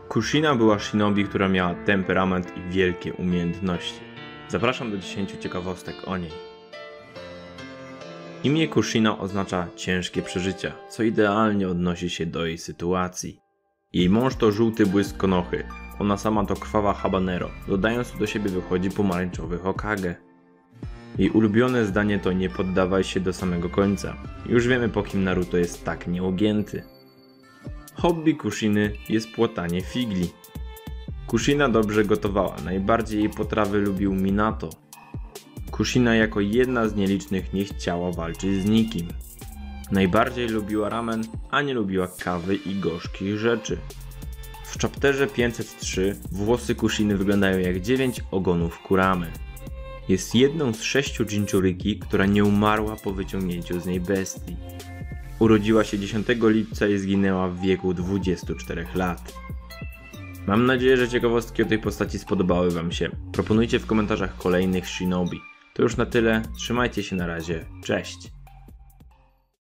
Kushina była shinobi, która miała temperament i wielkie umiejętności. Zapraszam do 10 ciekawostek o niej. Imię Kushina oznacza ciężkie przeżycia, co idealnie odnosi się do jej sytuacji. Jej mąż to żółty błysk konochy, ona sama to krwawa habanero, dodając do siebie wychodzi pomarańczowy Hokage. Jej ulubione zdanie to nie poddawaj się do samego końca. Już wiemy, po kim Naruto jest tak nieugięty. Hobby Kushiny jest płatanie figli. Kushina dobrze gotowała, najbardziej jej potrawy lubił Minato. Kushina jako jedna z nielicznych nie chciała walczyć z nikim. Najbardziej lubiła ramen, a nie lubiła kawy i gorzkich rzeczy. W chapterze 503 włosy Kushiny wyglądają jak 9 ogonów Kuramy. Jest jedną z 6 Jinchuriki, która nie umarła po wyciągnięciu z niej bestii. Urodziła się 10 lipca i zginęła w wieku 24 lat. Mam nadzieję, że ciekawostki o tej postaci spodobały wam się. Proponujcie w komentarzach kolejnych shinobi. To już na tyle, trzymajcie się na razie, cześć!